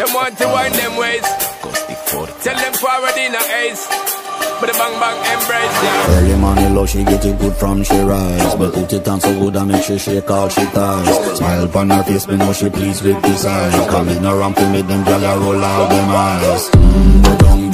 them want to wind them ways. Tell them forward in a ace. But the bang bang embrace, yeah. Early morning low, she get it good from she rise. But put it on so good and make she shake all she ties. Smile upon her face, me know she pleased with this eyes. Coming around to make them gyal roll out them eyes. Go down